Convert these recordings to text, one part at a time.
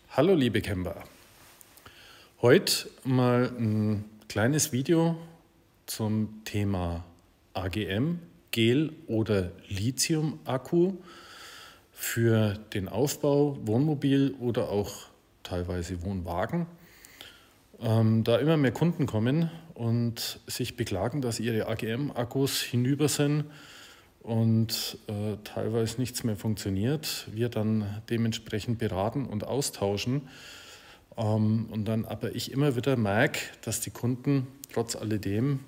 Hallo liebe Camper, heute mal ein kleines Video zum Thema AGM, Gel- oder Lithium-Akku für den Aufbau, Wohnmobil oder auch teilweise Wohnwagen. Da immer mehr Kunden kommen und sich beklagen, dass ihre AGM-Akkus hinüber sind und teilweise nichts mehr funktioniert, wir dann dementsprechend beraten und austauschen. Und dann aber ich immer wieder merke, dass die Kunden trotz alledem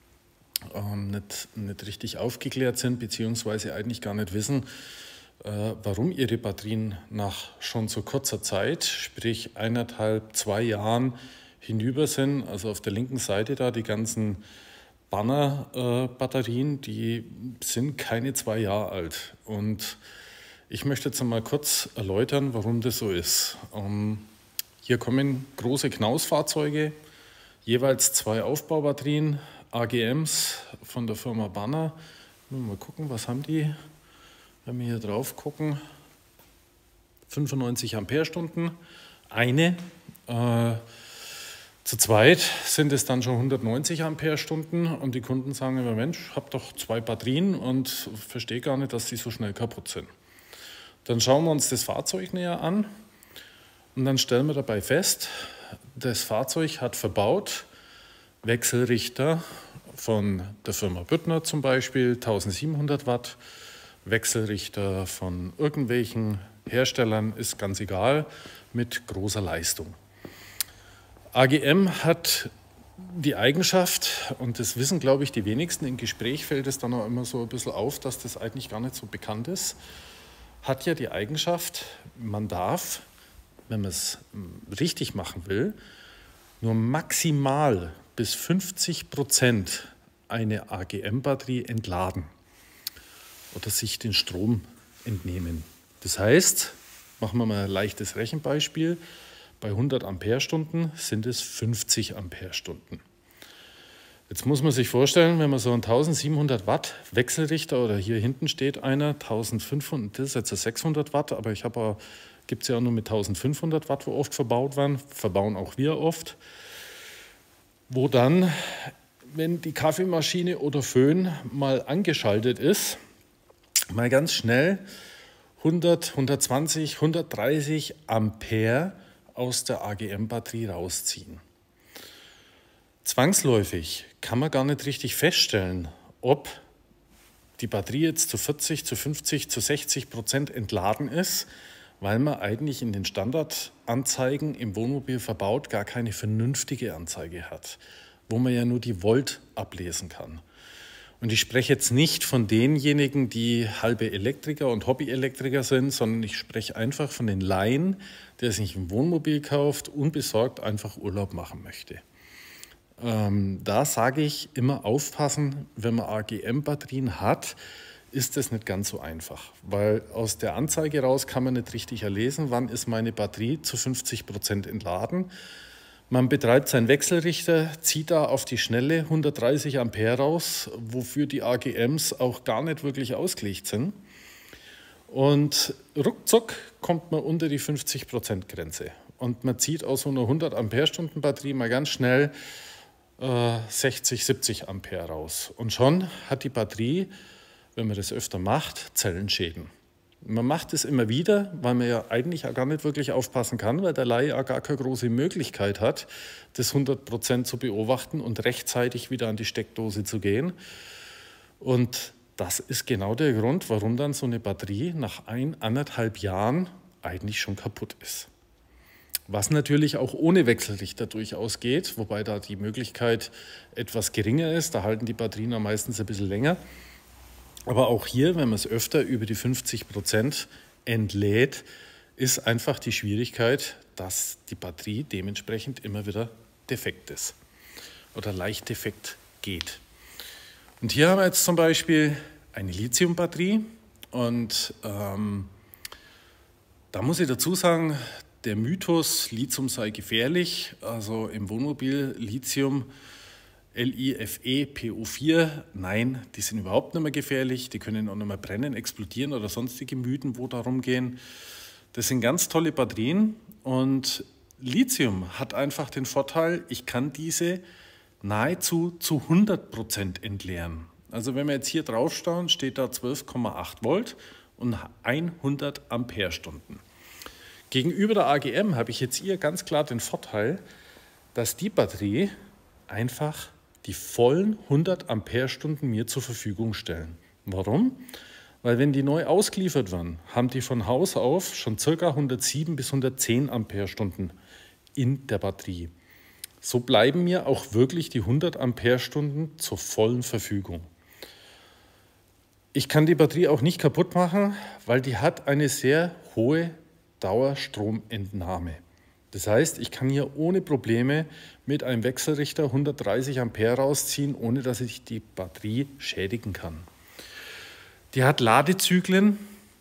nicht richtig aufgeklärt sind, beziehungsweise eigentlich gar nicht wissen, warum ihre Batterien nach schon so kurzer Zeit, sprich 1,5, 2 Jahren hinüber sind. Also auf der linken Seite da die ganzen Banner-Batterien, die sind keine 2 Jahre alt. Und ich möchte jetzt mal kurz erläutern, warum das so ist. Hier kommen große Knaus-Fahrzeuge, jeweils 2 Aufbaubatterien, AGMs von der Firma Banner. Mal gucken, was haben die? Wenn wir hier drauf gucken, 95 Ampere-Stunden, eine. Zu zweit sind es dann schon 190 Ampere-Stunden und die Kunden sagen immer, Mensch, ich habe doch 2 Batterien und verstehe gar nicht, dass die so schnell kaputt sind. Dann schauen wir uns das Fahrzeug näher an und dann stellen wir dabei fest, das Fahrzeug hat verbaut Wechselrichter von der Firma Büttner zum Beispiel, 1700 Watt, Wechselrichter von irgendwelchen Herstellern, ist ganz egal, mit großer Leistung. AGM hat die Eigenschaft, und das wissen, glaube ich, die wenigsten, im Gespräch fällt es dann auch immer so ein bisschen auf, dass das eigentlich gar nicht so bekannt ist, hat ja die Eigenschaft, man darf, wenn man es richtig machen will, nur maximal bis 50% eine AGM-Batterie entladen oder sich den Strom entnehmen. Das heißt, machen wir mal ein leichtes Rechenbeispiel, bei 100 Ampere-Stunden sind es 50 Ampere-Stunden. Jetzt muss man sich vorstellen, wenn man so einen 1700 Watt Wechselrichter, oder hier hinten steht einer, 1500, das ist jetzt 600 Watt, aber gibt es ja auch nur mit 1500 Watt, wo oft verbaut werden, verbauen auch wir oft, wo dann, wenn die Kaffeemaschine oder Föhn mal angeschaltet ist, mal ganz schnell 100, 120, 130 Ampere aus der AGM-Batterie rausziehen. Zwangsläufig kann man gar nicht richtig feststellen, ob die Batterie jetzt zu 40, zu 50, zu 60% entladen ist, weil man eigentlich in den Standardanzeigen im Wohnmobil verbaut gar keine vernünftige Anzeige hat, wo man ja nur die Volt ablesen kann. Und ich spreche jetzt nicht von denjenigen, die halbe Elektriker und Hobbyelektriker sind, sondern ich spreche einfach von den Laien, der sich ein Wohnmobil kauft, unbesorgt einfach Urlaub machen möchte. Da sage ich immer aufpassen, wenn man AGM-Batterien hat, ist das nicht ganz so einfach, weil aus der Anzeige raus kann man nicht richtig erlesen, wann ist meine Batterie zu 50% entladen. Man betreibt seinen Wechselrichter, zieht da auf die Schnelle 130 Ampere raus, wofür die AGMs auch gar nicht wirklich ausgelegt sind. Und ruckzuck kommt man unter die 50%-Grenze. Und man zieht aus so einer 100 Ampere-Stunden Batterie mal ganz schnell 60, 70 Ampere raus. Und schon hat die Batterie, wenn man das öfter macht, Zellenschäden. Man macht es immer wieder, weil man ja eigentlich auch gar nicht wirklich aufpassen kann, weil der Laie auch gar keine große Möglichkeit hat, das 100% zu beobachten und rechtzeitig wieder an die Steckdose zu gehen. Und das ist genau der Grund, warum dann so eine Batterie nach 1,5 Jahren eigentlich schon kaputt ist. Was natürlich auch ohne Wechselrichter durchaus geht, wobei da die Möglichkeit etwas geringer ist. Da halten die Batterien ja meistens ein bisschen länger. Aber auch hier, wenn man es öfter über die 50% entlädt, ist einfach die Schwierigkeit, dass die Batterie dementsprechend immer wieder defekt ist oder leicht defekt geht. Und hier haben wir jetzt zum Beispiel eine Lithium-Batterie und da muss ich dazu sagen, der Mythos, Lithium sei gefährlich, also im Wohnmobil Lithium, LiFe, PO4, nein, die sind überhaupt nicht mehr gefährlich, die können auch nicht mehr brennen, explodieren oder sonstige Mythen, wo darum gehen. Das sind ganz tolle Batterien Und Lithium hat einfach den Vorteil, ich kann diese nahezu zu 100% entleeren. Also wenn wir jetzt hier drauf schauen, steht da 12,8 Volt und 100 Ampere-Stunden. Gegenüber der AGM habe ich jetzt hier ganz klar den Vorteil, dass die Batterie einfach die vollen 100 Ampere-Stunden mir zur Verfügung stellen. Warum? Weil wenn die neu ausgeliefert werden, haben die von Haus auf schon ca. 107 bis 110 Ampere-Stunden in der Batterie. So bleiben mir auch wirklich die 100 Ampere-Stunden zur vollen Verfügung. Ich kann die Batterie auch nicht kaputt machen, weil die hat eine sehr hohe Dauerstromentnahme. Das heißt, ich kann hier ohne Probleme mit einem Wechselrichter 130 Ampere rausziehen, ohne dass ich die Batterie schädigen kann. Die hat Ladezyklen,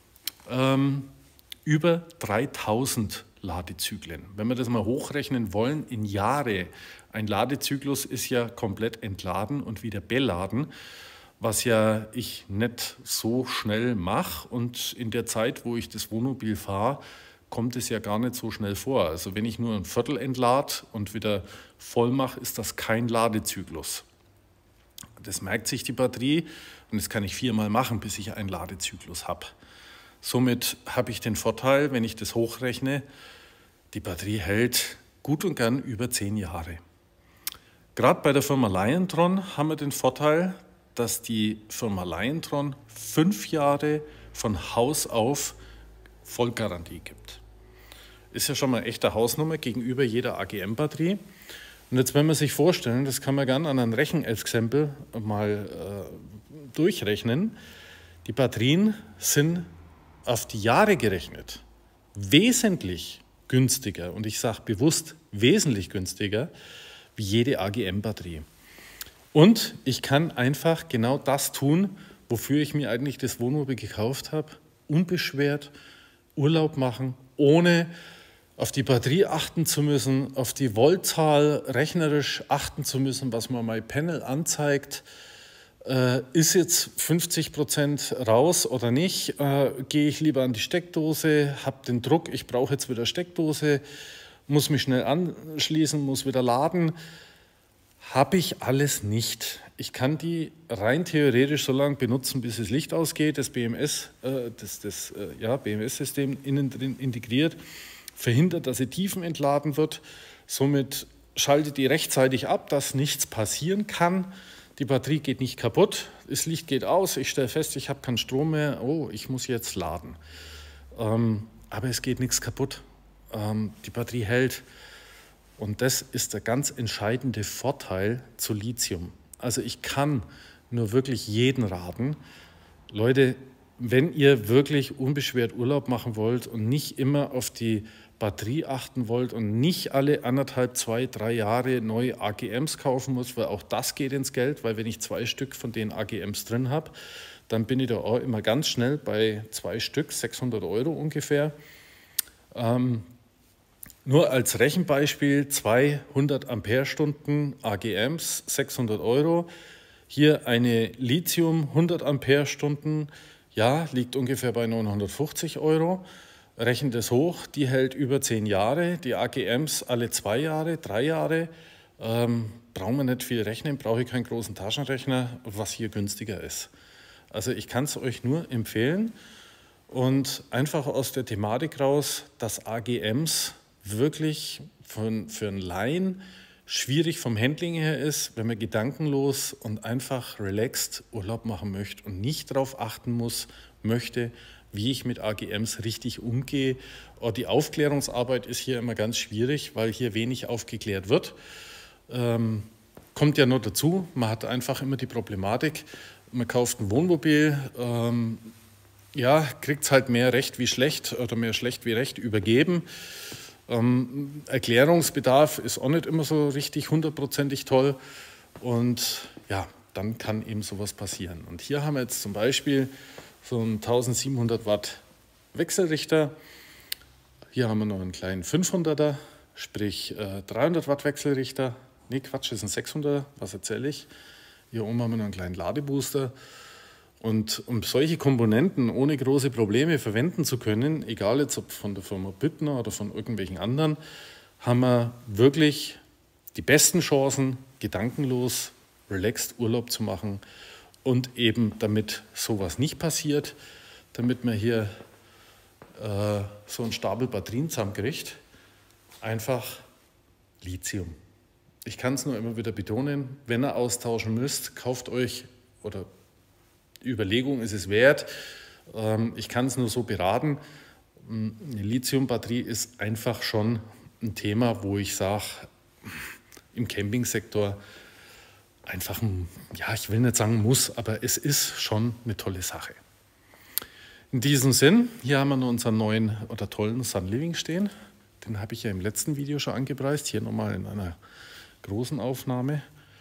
über 3000 Ladezyklen. Wenn wir das mal hochrechnen wollen in Jahre, ein Ladezyklus ist ja komplett entladen und wieder beladen, was ja ich nicht so schnell mache. Und in der Zeit, wo ich das Wohnmobil fahre, kommt es ja gar nicht so schnell vor. Also wenn ich nur ein Viertel entlade und wieder voll mache, ist das kein Ladezyklus. Das merkt sich die Batterie und das kann ich 4-mal machen, bis ich einen Ladezyklus habe. Somit habe ich den Vorteil, wenn ich das hochrechne, die Batterie hält gut und gern über 10 Jahre. Gerade bei der Firma Liontron haben wir den Vorteil, dass die Firma Liontron 5 Jahre von Haus auf Vollgarantie gibt. Ist ja schon mal eine echte Hausnummer gegenüber jeder AGM-Batterie. Und jetzt, wenn man sich vorstellen, das kann man gerne an einem Rechenexempel mal durchrechnen, die Batterien sind auf die Jahre gerechnet wesentlich günstiger, und ich sage bewusst wesentlich günstiger, wie jede AGM-Batterie. Und ich kann einfach genau das tun, wofür ich mir eigentlich das Wohnmobil gekauft habe, unbeschwert Urlaub machen, ohne auf die Batterie achten zu müssen, auf die Voltzahl rechnerisch achten zu müssen, was mir mein Panel anzeigt. Ist jetzt 50% raus oder nicht? Gehe ich lieber an die Steckdose, habe den Druck, ich brauche jetzt wieder Steckdose, muss mich schnell anschließen, muss wieder laden. Habe ich alles nicht. Ich kann die rein theoretisch so lange benutzen, bis das Licht ausgeht, das BMS-System innen drin integriert, verhindert, dass sie tiefen entladen wird. Somit schaltet die rechtzeitig ab, dass nichts passieren kann. Die Batterie geht nicht kaputt, das Licht geht aus, ich stelle fest, ich habe keinen Strom mehr, oh, ich muss jetzt laden. Aber es geht nichts kaputt. Die Batterie hält. Und das ist der ganz entscheidende Vorteil zu Lithium. Also ich kann nur wirklich jeden raten, Leute, wenn ihr wirklich unbeschwert Urlaub machen wollt und nicht immer auf die Batterie achten wollt und nicht alle 1,5, 2, 3 Jahre neue AGMs kaufen muss, weil auch das geht ins Geld, weil wenn ich 2 Stück von den AGMs drin habe, dann bin ich da auch immer ganz schnell bei 2 Stück, 600 € ungefähr. Nur als Rechenbeispiel, 200 Ampere-Stunden AGMs, 600 €. Hier eine Lithium 100 Ampere-Stunden, ja, liegt ungefähr bei 950 €. Rechnen das hoch, die hält über 10 Jahre, die AGMs alle 2 Jahre, 3 Jahre. Brauchen wir nicht viel rechnen, brauche ich keinen großen Taschenrechner, was hier günstiger ist. Also ich kann es euch nur empfehlen und einfach aus der Thematik raus, dass AGMs wirklich für einen Laien schwierig vom Handling her ist, wenn man gedankenlos und einfach relaxed Urlaub machen möchte und nicht darauf achten möchte, wie ich mit AGMs richtig umgehe. Die Aufklärungsarbeit ist hier immer ganz schwierig, weil hier wenig aufgeklärt wird. Kommt ja nur dazu, man hat einfach immer die Problematik, man kauft ein Wohnmobil, kriegt es halt mehr recht wie schlecht oder mehr schlecht wie recht übergeben. Erklärungsbedarf ist auch nicht immer so richtig 100%ig toll und ja, dann kann eben sowas passieren. Und hier haben wir jetzt zum Beispiel so einen 1700 Watt Wechselrichter. Hier haben wir noch einen kleinen 500er, sprich 300 Watt Wechselrichter. Nee, Quatsch, das ist ein 600er, was erzähle ich? Hier oben haben wir noch einen kleinen Ladebooster. Und um solche Komponenten ohne große Probleme verwenden zu können, egal jetzt ob von der Firma Büttner oder von irgendwelchen anderen, haben wir wirklich die besten Chancen, gedankenlos, relaxed Urlaub zu machen und eben damit sowas nicht passiert, damit man hier so einen Stapel Batterien zusammenkriegt, einfach Lithium. Ich kann es nur immer wieder betonen, wenn ihr austauschen müsst, kauft euch, oder Überlegung ist es wert, ich kann es nur so beraten, eine Lithium-Batterie ist einfach schon ein Thema, wo ich sage, im Campingsektor einfach, ja, ich will nicht sagen muss, aber es ist schon eine tolle Sache. In diesem Sinn, hier haben wir noch unseren neuen oder tollen Sun Living stehen. Den habe ich ja im letzten Video schon angepreist, hier nochmal in einer großen Aufnahme.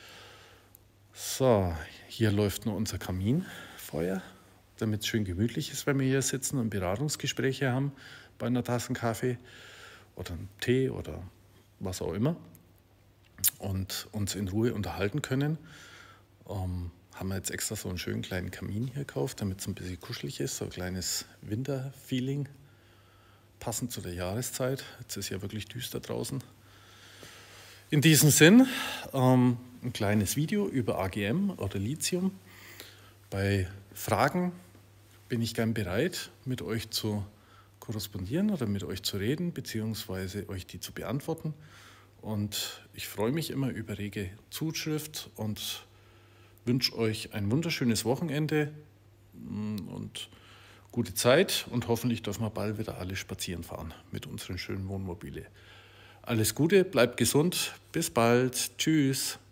So, hier läuft nur unser Kaminfeuer, damit es schön gemütlich ist, wenn wir hier sitzen und Beratungsgespräche haben bei einer Tasse Kaffee oder einem Tee oder was auch immer und uns in Ruhe unterhalten können. Haben wir jetzt extra so einen schönen kleinen Kamin hier gekauft, damit es ein bisschen kuschelig ist, so ein kleines Winterfeeling, passend zu der Jahreszeit. Jetzt ist ja wirklich düster draußen. In diesem Sinn ein kleines Video über AGM oder Lithium. Bei Fragen bin ich gern bereit, mit euch zu korrespondieren oder mit euch zu reden, beziehungsweise euch die zu beantworten. Und ich freue mich immer über rege Zuschrift und wünsche euch ein wunderschönes Wochenende und gute Zeit und hoffentlich dürfen wir bald wieder alle spazieren fahren mit unseren schönen Wohnmobile. Alles Gute, bleibt gesund, bis bald, tschüss.